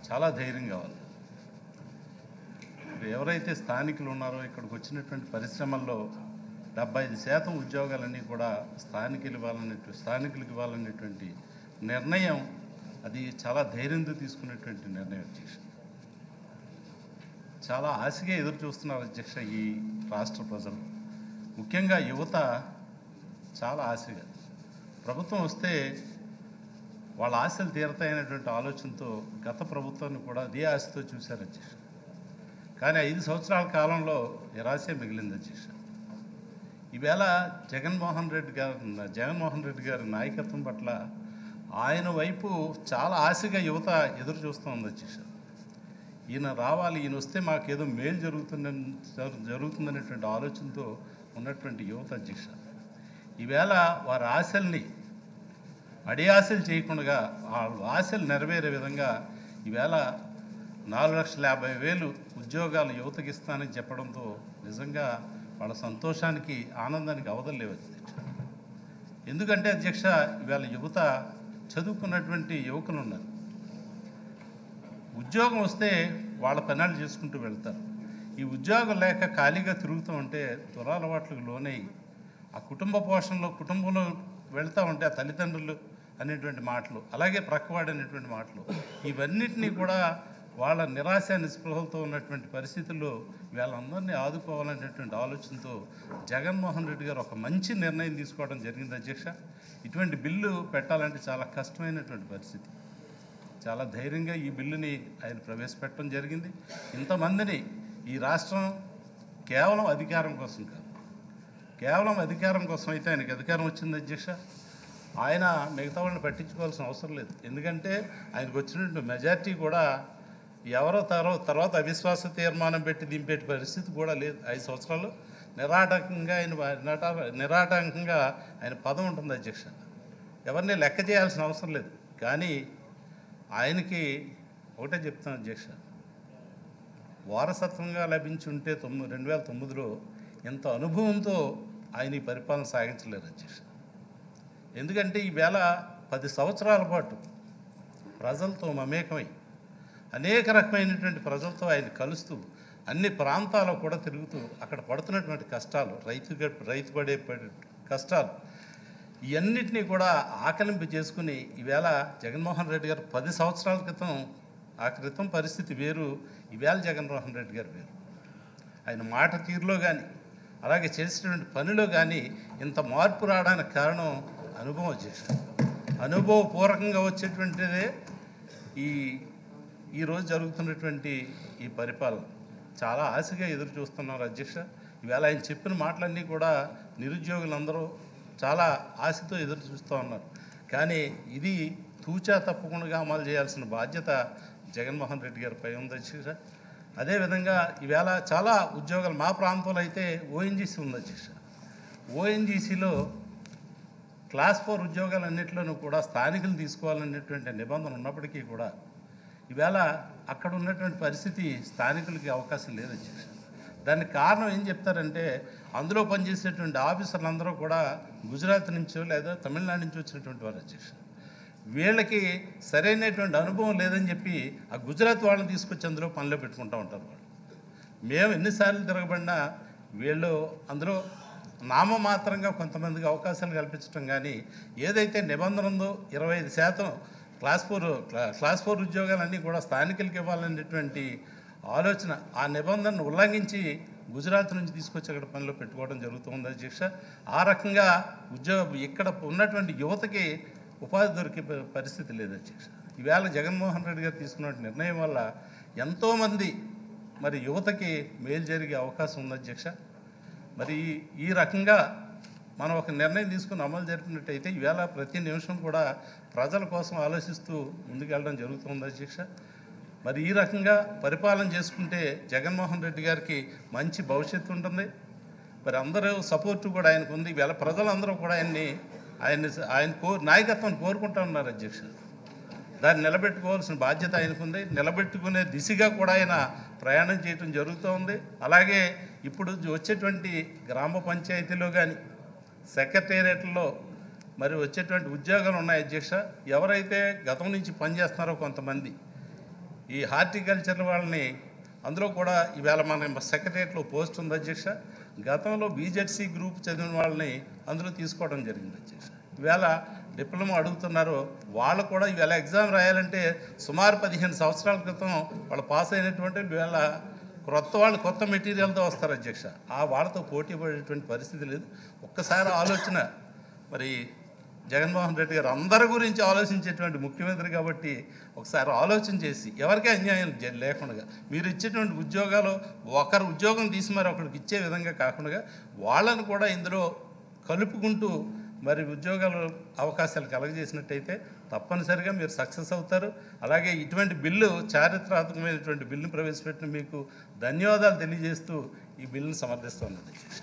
చాలా ధైర్యం కావాలి. ఎవరైతే స్థానికులు ఉన్నారో ఇక్కడికి వచ్చినటువంటి పరిశ్రమల్లో 75% ఉద్యోగాలన్నీ కూడా స్థానికులకు ఇవ్వాలనేటువంటి నిర్ణయం అది చాలా ధైర్యంతో తీసుకునేటువంటి నిర్ణయం అధ్యక్ష. చాలా ఆశగా ఎదురు చూస్తున్నారు అధ్యక్ష ఈ రాష్ట్ర ప్రజలు, ముఖ్యంగా యువత చాలా ఆశగా ప్రభుత్వం వస్తే వాళ్ళ ఆశలు తీరతాయనేటువంటి ఆలోచనతో గత ప్రభుత్వాన్ని కూడా అదే ఆశతో చూశారు అధ్యక్ష. కానీ 5 సంవత్సరాల కాలంలో నిరాశే మిగిలింది అధ్యక్ష. ఈవేళ జగన్మోహన్ రెడ్డి గారి నాయకత్వం పట్ల ఆయన వైపు చాలా ఆశగా యువత ఎదురు చూస్తూ ఉంది అధ్యక్ష. ఈయన రావాలి, ఈయన వస్తే మాకేదో మేలు జరుగుతుందనేటువంటి ఆలోచనతో ఉన్నటువంటి యువత అధ్యక్ష. ఈవేళ వారి ఆశల్ని ఆశలు చేయకుండా వాళ్ళ ఆశలు నెరవేరే విధంగా ఈవేళ 4,50,000 ఉద్యోగాలు యువతకి ఇస్తానని చెప్పడంతో నిజంగా వాళ్ళ సంతోషానికి ఆనందానికి అవధులేవు అధ్యక్ష. ఎందుకంటే అధ్యక్ష ఇవాళ యువత చదువుకున్నటువంటి యువకులు ఉన్నారు. ఉద్యోగం వస్తే వాళ్ళ పనులు చేసుకుంటూ వెళ్తారు. ఈ ఉద్యోగం లేక ఖాళీగా తిరుగుతూ ఉంటే దురలవాట్లకు లోనై ఆ కుటుంబ పోషణలో కుటుంబంలో వెళ్తూ ఉంటే ఆ తల్లిదండ్రులు అనేటువంటి మాటలు, అలాగే ప్రక్కవాడు అనేటువంటి మాటలు, ఇవన్నిటినీ కూడా వాళ్ళ నిరాశ నిస్పృహలతో ఉన్నటువంటి పరిస్థితుల్లో వీళ్ళందరినీ ఆదుకోవాలనేటువంటి ఆలోచనతో జగన్మోహన్ రెడ్డి గారు ఒక మంచి నిర్ణయం తీసుకోవడం జరిగింది అధ్యక్ష. ఇటువంటి బిల్లు పెట్టాలంటే చాలా కష్టమైనటువంటి పరిస్థితి. చాలా ధైర్యంగా ఈ బిల్లుని ఆయన ప్రవేశపెట్టడం జరిగింది. ఇంతమందిని ఈ రాష్ట్రం కేవలం అధికారం కోసం కాదు, కేవలం అధికారం కోసం అయితే ఆయనకి అధికారం వచ్చింది అధ్యక్ష. ఆయన మిగతా వాళ్ళని పట్టించుకోవాల్సిన అవసరం లేదు. ఎందుకంటే ఆయనకు వచ్చినటువంటి మెజార్టీ కూడా ఎవరో తర్వాత అవిశ్వాస తీర్మానం పెట్టి దింపే పరిస్థితి కూడా లేదు. 5 సంవత్సరాలు నిరాటంకంగా ఆయన పదం ఉంటుంది అధ్యక్ష. ఎవరిని లెక్క చేయాల్సిన అవసరం లేదు. కానీ ఆయనకి ఒకటే చెప్తాను అధ్యక్ష, వారసత్వంగా లభించి ఉంటే 2009లో ఎంత అనుభవంతో ఆయన ఈ పరిపాలన సాగించలేరు అధ్యక్ష. ఎందుకంటే ఈవేళ 10 సంవత్సరాల పాటు ప్రజలతో మమేకమై అనేక రకమైనటువంటి ప్రజలతో ఆయన కలుస్తూ అన్ని ప్రాంతాల్లో కూడా తిరుగుతూ అక్కడ పడుతున్నటువంటి కష్టాలు, రైతు పడే కష్టాలు, ఇవన్నిటినీ కూడా ఆకలింపు చేసుకుని ఈవేళ జగన్మోహన్ రెడ్డి గారు 10 సంవత్సరాల క్రితం పరిస్థితి వేరు, ఈవేళ జగన్మోహన్ రెడ్డి గారు వేరు. ఆయన మాట తీరులో కానీ అలాగే చేసినటువంటి పనిలో కానీ ఇంత మార్పు రావడానికి కారణం అనుభవం అధ్యక్ష. అనుభవపూర్వకంగా వచ్చేటువంటిదే ఈరోజు జరుగుతున్నటువంటి ఈ పరిపాలన. చాలా ఆశగా ఎదురు చూస్తున్నారు అధ్యక్ష. ఈవేళ ఆయన చెప్పిన మాటలన్నీ కూడా నిరుద్యోగులందరూ చాలా ఆశతో ఎదురు చూస్తూ ఉన్నారు. కానీ ఇది తూచా తప్పకుండా అమలు చేయాల్సిన బాధ్యత జగన్మోహన్ రెడ్డి గారిపై ఉంది అధ్యక్ష. అదేవిధంగా ఈవేళ చాలా ఉద్యోగాలు మా ప్రాంతంలో అయితే ఓఎన్జీసీ ఉంది అధ్యక్ష. ఓఎన్జీసీలో క్లాస్ 4 ఉద్యోగాలన్నింటిలోనూ కూడా స్థానికులు తీసుకోవాలనేటువంటి నిబంధన ఉన్నప్పటికీ కూడా ఈవేళ అక్కడ ఉన్నటువంటి పరిస్థితి స్థానికులకి అవకాశం లేదు అధ్యక్ష. దానికి కారణం ఏం చెప్తారంటే అందులో పనిచేసేటువంటి ఆఫీసర్లందరూ కూడా గుజరాత్ నుంచో లేదా తమిళనాడు నుంచి వచ్చినటువంటి వారు అధ్యక్ష. వీళ్ళకి సరైనటువంటి అనుభవం లేదని చెప్పి ఆ గుజరాత్ వాళ్ళని తీసుకొచ్చి అందులో పనిలో పెట్టుకుంటూ ఉంటారు. వాళ్ళు మేము ఎన్నిసార్లు తిరగబడినా వీళ్ళు అందులో నామమాత్రంగా కొంతమందికి అవకాశాలు కల్పించడం కానీ ఏదైతే నిబంధన ఉందో 25% క్లాస్ 4 ఉద్యోగాలన్నీ కూడా స్థానికులకి ఇవ్వాలనేటువంటి ఆలోచన, ఆ నిబంధనను ఉల్లంఘించి గుజరాత్ నుంచి తీసుకొచ్చి అక్కడ పనిలో పెట్టుకోవడం జరుగుతుంది అధ్యక్ష. ఆ రకంగా ఇక్కడ ఉన్నటువంటి యువతకి ఉపాధి దొరికే పరిస్థితి లేదు అధ్యక్ష. ఈవేళ జగన్మోహన్ రెడ్డి గారు తీసుకున్న నిర్ణయం వల్ల ఎంతోమంది మరి యువతకి మేలు జరిగే అవకాశం ఉంది అధ్యక్ష. మరి ఈ రకంగా మనం ఒక నిర్ణయం తీసుకుని అమలు జరిపినట్టయితే ఈవేళ ప్రతి నిమిషం కూడా ప్రజల కోసం ఆలోచిస్తూ ముందుకెళ్ళడం జరుగుతుంది అధ్యక్ష. మరి ఈ రకంగా పరిపాలన చేసుకుంటే జగన్మోహన్ రెడ్డి గారికి మంచి భవిష్యత్తు ఉంటుంది. మరి అందరూ సపోర్టు కూడా ఆయనకు ఉంది. ఈవేళ ప్రజలందరూ కూడా ఆయన నాయకత్వాన్ని కోరుకుంటూ ఉన్నారు అధ్యక్ష. దాన్ని నిలబెట్టుకోవాల్సిన బాధ్యత ఆయనకుంది. నిలబెట్టుకునే దిశగా కూడా ఆయన ప్రయాణం చేయడం జరుగుతూ ఉంది. అలాగే ఇప్పుడు వచ్చేటువంటి గ్రామ పంచాయతీలో కానీ సెక్రటేరియట్లో మరి వచ్చేటువంటి ఉద్యోగాలు ఉన్నాయి అధ్యక్ష. ఎవరైతే గతం నుంచి పనిచేస్తున్నారో కొంతమంది ఈ హార్టికల్చర్ వాళ్ళని అందులో కూడా ఈవేళ మన సెక్రటరియట్లో పోస్ట్ ఉంది అధ్యక్ష. గతంలో బీజెడ్సీ గ్రూప్ చదివిన వాళ్ళని అందులో తీసుకోవడం జరిగింది అధ్యక్ష. ఈవేళ డిప్లొమా అడుగుతున్నారు, వాళ్ళు కూడా ఈవేళ ఎగ్జామ్ రాయాలంటే సుమారు 15 సంవత్సరాల క్రితం వాళ్ళు పాస్ అయినటువంటి ఈవేళ కొత్త మెటీరియల్తో వస్తారు అధ్యక్ష. వాళ్ళతో పోటీ పడేటువంటి పరిస్థితి లేదు. ఒక్కసారి ఆలోచన, మరి జగన్మోహన్ రెడ్డి గారు అందరి గురించి ఆలోచించేటువంటి ముఖ్యమంత్రి కాబట్టి ఒకసారి ఆలోచన చేసి ఎవరికీ అన్యాయం లేకుండా మీరు ఇచ్చేటువంటి ఉద్యోగాలు ఒకరు ఉద్యోగం తీసి మరి ఒకరికి ఇచ్చే విధంగా కాకుండా వాళ్ళను కూడా ఇందులో కలుపుకుంటూ మరి ఉద్యోగాలు అవకాశాలు కలగజేసినట్టయితే తప్పనిసరిగా మీరు సక్సెస్ అవుతారు. అలాగే ఇటువంటి బిల్లు చారిత్రాత్మకమైనటువంటి బిల్లును ప్రవేశపెట్టిన మీకు ధన్యవాదాలు తెలియజేస్తూ ఈ బిల్లును సమర్థిస్తున్నది.